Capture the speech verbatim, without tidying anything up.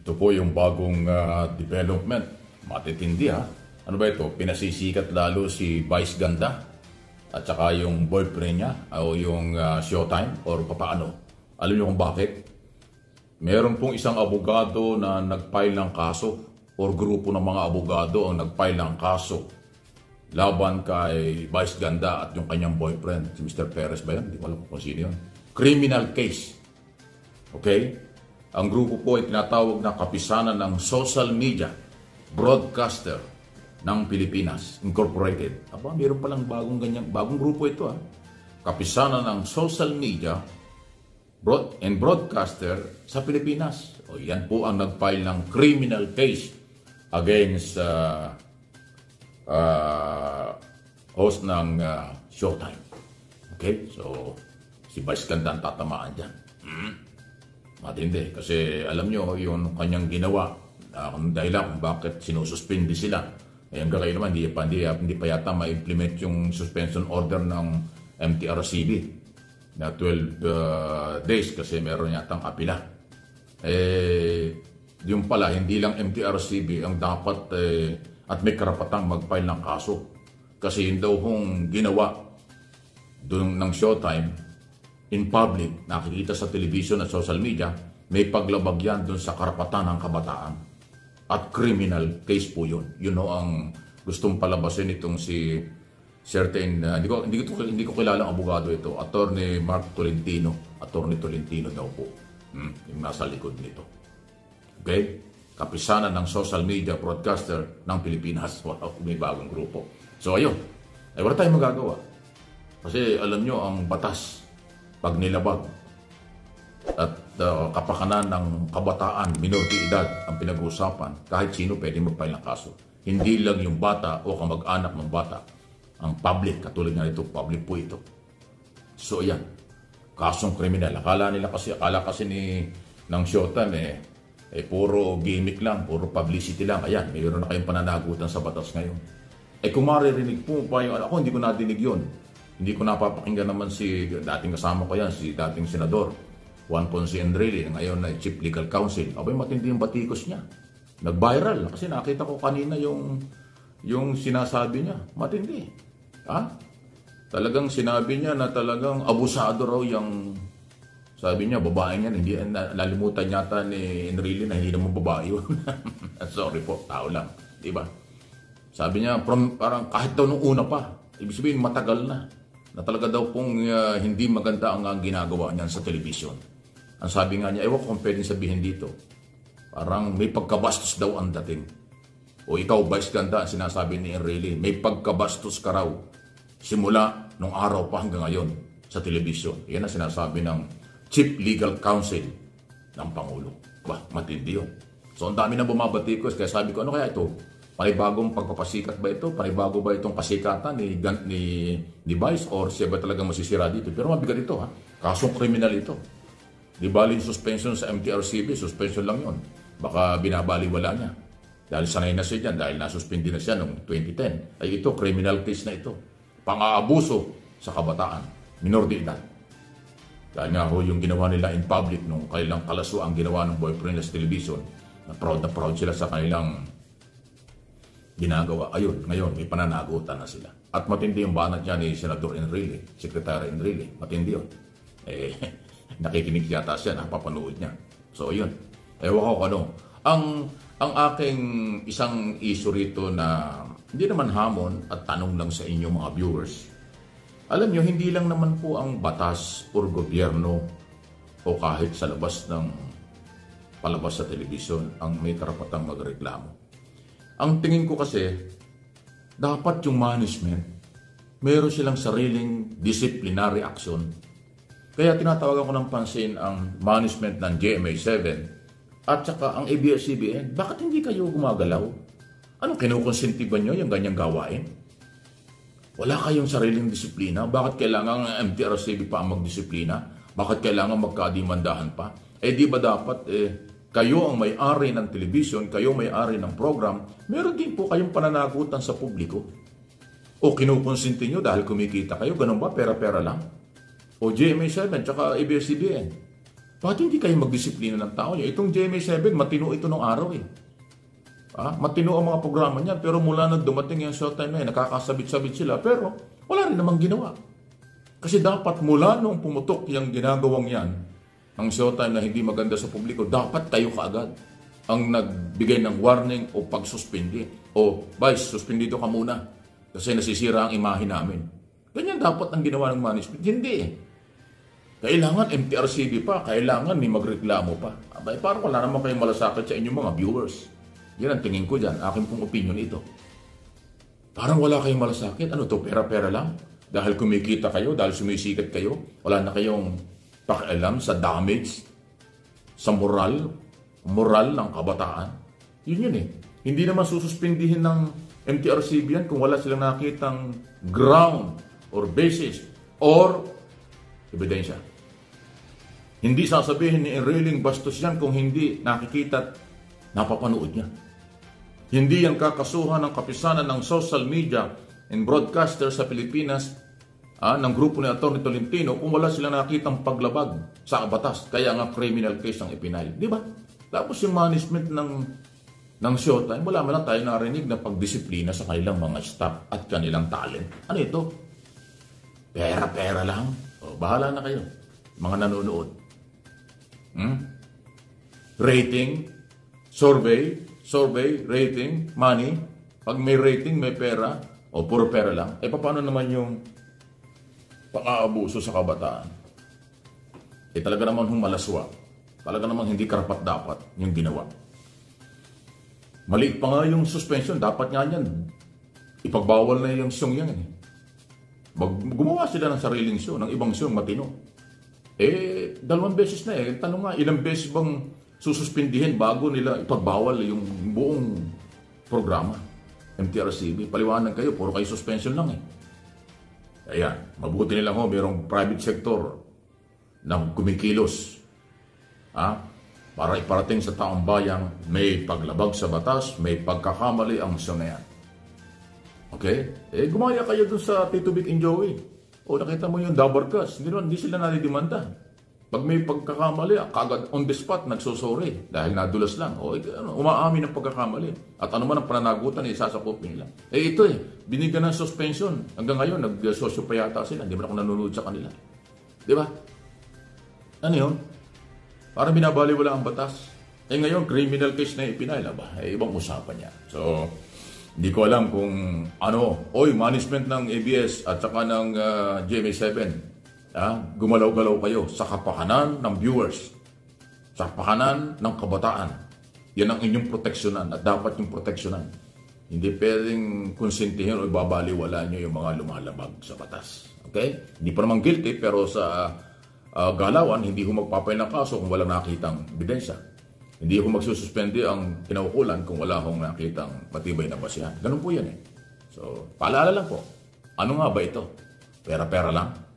Ito po yung bagong ah, development. Matitindi ha. Ano ba ito? Pinasisikat lalo si Vice Ganda at saka yung boyfriend niya o yung ah, Showtime or papaano. Alam niyo kung bakit? Meron pong isang abogado na nag-file ng kaso or grupo ng mga abogado ang nag-file ng kaso laban kay Vice Ganda at yung kanyang boyfriend, si Mister Perez ba yan? Hindi ko alam kung sino yun. Criminal case. Okay? Ang grupo po ay tinatawag na Kapisanan ng Social Media Broadcaster ng Pilipinas Incorporated. Aba, mayroon palang bagong ganyan, bagong grupo ito ha. Kapisanan ng Social Media Broad and Broadcaster sa Pilipinas. O yan po ang nag-file ng criminal case against uh, uh, host ng uh, Showtime. Okay? So, si Vice Ganda ang tatamaan dyan. Hmm? Matindi. Kasi alam nyo, yung kanyang ginawa, uh, kung dahilan kung bakit sinususpindi sila. Eh, hanggang kayo naman, hindi pa, hindi, hindi pa yata ma-implement yung suspension order ng M T R C B na twelve uh, days kasi meron yatang apila. Eh, yung pala, hindi lang M T R C B ang dapat eh, at may karapatang mag-file ng kaso. Kasi yun daw kung ginawa doon ng Showtime in public, nakikita sa television at social media, may paglabag yan doon sa karapatan ng kabataan. At criminal case po yun. Yun o ang gustong palabasin itong si certain, uh, hindi, ko, hindi, ko, hindi ko kilala ang abogado ito, Attorney Mark Tolentino. Attorney Tolentino daw po. Hmm, yung nasa likod nito. Okay? Kapisanan ng Social Media Broadcaster ng Pilipinas. Wow, may bagong grupo. So ayun, ay wala tayong magagawa. Kasi alam nyo, ang batas, pag nilabag at uh, kapakanan ng kabataan, minority edad ang pinag-uusapan, kahit sino pwede mag-file ng kaso. Hindi lang yung bata o kamag-anak ng bata. Ang public, katulad nga ito, public po ito. So yan, kasong kriminal. Akala nila kasi, akala kasi ni ng Showtime eh, eh puro gimmick lang, puro publicity lang. Ayan, mayroon na kayong pananagutan sa batas ngayon. Eh kung maririnig po pa yung, ako hindi ko nadinig yun. Hindi ko napapakinggan naman si dating kasama ko yan, si dating senador Juan Ponce Enrile, ngayon na Chief Legal Counsel. Abay, matindi yung batikos niya. Nag-viral kasi nakita ko kanina yung yung sinasabi niya. Matindi. Ha? Talagang sinabi niya na talagang abusado raw yung sabi niya, babae niya. Hindi, nalimutan yata ni Enrile na hindi naman babae yun. Sorry po, tao lang. Diba? Sabi niya, from, parang kahit daw nung una pa, ibig sabihin matagal na, na talaga daw pong uh, hindi maganda ang, ang ginagawa niyan sa television. Ang sabi nga niya, ewan ko kung pwedeng sabihin dito, parang may pagkabastos daw ang dating. O ikaw, Vice Ganda, sinasabi ni Enrile, may pagkabastos ka raw simula nung araw pa hanggang ngayon sa television. Yan ang sinasabi ng Chief Legal Counsel ng Pangulo. Bah, matindi yun. So, ang dami na bumabatikos, kaya sabi ko, ano kaya ito? Panibagong pagpapasikat ba ito? Panibago ba itong pasikatan ni, ni, ni Vice or siya ba talagang masisira dito? Pero mabigat ito ha. Kasong kriminal ito. Di bali suspension sa M T R C B, suspension lang yun. Baka binabaliwala niya. Dahil sanay na siya dyan, dahil nasuspindi na siya noong twenty ten. Ay ito, criminal case na ito. Pang-aabuso sa kabataan. Minor de edad. Dahil nga ho yung ginawa nila in public nung kanilang kalaso ang ginawa ng boyfriend sa television. Na proud na proud sila sa kanilang ginagawa. Ayun, ngayon, may pananagutan na sila. At matindi yung banat niya ni Senador Enrile, Secretary Enrile. Matindi yun. Eh, nakikinig yata siya, napapanood niya. So, yun. Ewan ko ano. Ang, ang aking isang issue rito na hindi naman hamon at tanong lang sa inyo mga viewers. Alam nyo, hindi lang naman po ang batas o gobyerno o kahit sa labas ng palabas sa telebisyon ang may karapatang magreklamo. Ang tingin ko kasi, dapat yung management, meron silang sariling disciplinary action. Kaya tinatawagan ko ng pansin ang management ng G M A seven at saka ang A B S C B N. Bakit hindi kayo gumagalaw? Anong kinukonsenti ba nyo yung ganyang gawain? Wala kayong sariling disiplina? Bakit kailangan ang M T R C B pa ang magdisiplina? Bakit kailangan magkadimandahan pa? Eh di ba dapat eh, kayo ang may-ari ng television, kayo may-ari ng program, meron din po kayong pananagutan sa publiko. O kinukonsinti nyo dahil kumikita kayo, ganun ba? Pera-pera lang. O G M A seven, tsaka A B S C B N. Bakit hindi kayo magdisiplina ng tao niyo? Itong G M A seven, matino ito nung araw eh. Ah, matino ang mga programa niya, pero mula nang dumating yung Showtime na yun, nakakasabit-sabit sila, pero wala rin namang ginawa. Kasi dapat mula nung pumutok yung ginagawang yan, ang Showtime na hindi maganda sa publiko, dapat kayo kaagad ang nagbigay ng warning o pagsuspindi. O, Vice, suspendido ka muna kasi nasisira ang imahe namin. Ganyan dapat ang ginawa ng management. Hindi eh. Kailangan M T R C B pa, kailangan may magreklamo pa. Abay, parang wala naman kayong malasakit sa inyong mga viewers. Yan ang tingin ko dyan. Akin pong opinion ito. Parang wala kayong malasakit. Ano to? Pera-pera lang? Dahil kumikita kayo, dahil sumisikat kayo, wala na kayong pakialam sa damage, sa moral, moral ng kabataan. Yun yun eh. Hindi naman sususpindihin ng M T R C B yan kung wala silang nakitang ground or basis or ebidensya. Hindi sasabihin ni Enriling bastos yan kung hindi nakikita at napapanood niya. Hindi yan kakasuhan ng kapisanan ng social media and broadcaster sa Pilipinas ah, ng grupo ni Atty. Tolentino kung wala silang nakitang paglabag sa batas. Kaya nga criminal case ang ipinail. Di ba? Tapos yung management ng, ng Showtime, wala man lang tayo narinig na pagdisiplina sa kanilang mga staff at kanilang talent. Ano ito? Pera-pera lang. O, bahala na kayo. Mga nanonood. Hmm? Rating, survey, survey, rating, money. Pag may rating, may pera, o puro pera lang. E paano naman yung pang-aabuso sa kabataan? Eh talaga naman humalaswa. Talaga naman hindi karapat-dapat yung ginawa. Maliit pa nga yung suspension. Dapat nga yan. Ipagbawal na yung siyong yan. Eh. Gumawa sila ng sariling show, ng ibang show, matino. Eh, dalawang beses na eh. Tanong nga, ilang beses bang sususpindihin bago nila ipagbawal yung buong programa? M T R C B, paliwanag kayo, puro kayo suspension lang eh. Ayan, mabuti nila ho, mayroong private sector na kumikilos. Ha? Para iparating sa taong bayang may paglabag sa batas, may pagkakamali ang show na yan. Okay? Eh, gumaya kayo dun sa Tito Vic and Joey. O, nakita mo yung Dabarkas. Hindi, hindi sila nadidimanda. Pag may pagkakamali, kagad on the spot, nagsusuri. Dahil nadulas lang. O, ano, umaamin ng pagkakamali. At ano man ang pananagutan, eh, sasakupin nila. Eh, ito eh, binigyan ng suspension. Hanggang ngayon, nag-sosyo pa yata sila. Hindi ba ako nanonood sa kanila? Di ba? Ano yun? Para binabaliwala ang batas. Eh, ngayon, criminal case na ipinail. Ba? Eh, ibang usapan niya. So, hindi ko alam kung ano, oy, management ng A B S at saka ng uh, G M A seven, ah, gumalaw-galaw kayo sa kapakanan ng viewers, sa kapakanan ng kabataan. Yan ang inyong proteksyonan at dapat yung proteksyonan. Hindi pwedeng konsentihin o ibabaliwala nyo yung mga lumalabag sa batas. Okay? Hindi pa naman guilty, pero sa uh, galawan, hindi ko magpapail ng kaso kung walang nakitang ebidensya. Hindi ako magsususpende ang kinaukulan kung wala akong nakitang matibay na basihan. Ganun po yan eh. So, paalala lang po. Ano nga ba ito? Pera-pera lang?